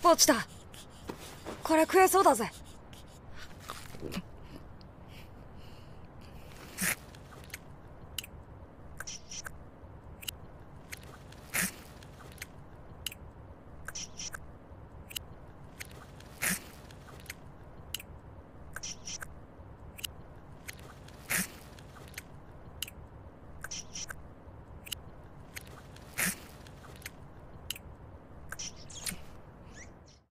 ポチタ、これ食えそうだぜ。